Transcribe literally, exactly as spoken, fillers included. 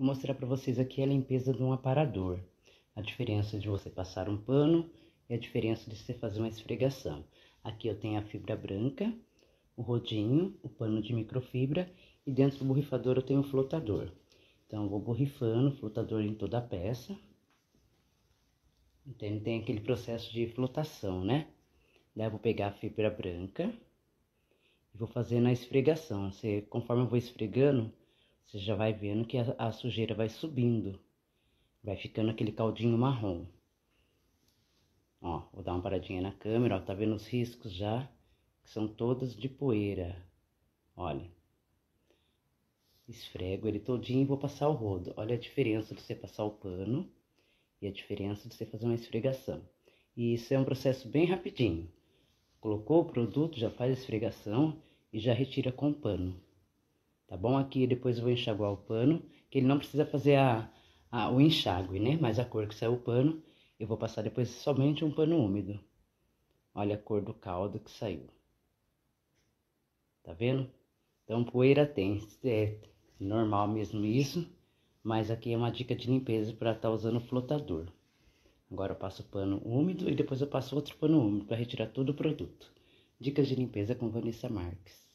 Vou mostrar para vocês aqui a limpeza de um aparador. A diferença de você passar um pano e a diferença de você fazer uma esfregação. Aqui eu tenho a fibra branca, o rodinho, o pano de microfibra e dentro do borrifador eu tenho o flotador. Então eu vou borrifando o flotador em toda a peça. Então tem aquele processo de flotação, né? Daí eu vou pegar a fibra branca e vou fazendo a esfregação. Você, conforme eu vou esfregando, você já vai vendo que a, a sujeira vai subindo. Vai ficando aquele caldinho marrom. Ó, vou dar uma paradinha na câmera, ó, tá vendo os riscos já? Que são todos de poeira. Olha. Esfrego ele todinho e vou passar o rodo. Olha a diferença de você passar o pano e a diferença de você fazer uma esfregação. E isso é um processo bem rapidinho. Colocou o produto, já faz a esfregação e já retira com o pano. Tá bom? Aqui depois eu vou enxaguar o pano, que ele não precisa fazer a, a, o enxágue, né? Mas a cor que saiu o pano, eu vou passar depois somente um pano úmido. Olha a cor do caldo que saiu. Tá vendo? Então, poeira tem, é normal mesmo isso, mas aqui é uma dica de limpeza para estar usando o flotador. Agora eu passo o pano úmido e depois eu passo outro pano úmido para retirar todo o produto. Dicas de limpeza com Vanessa Marques.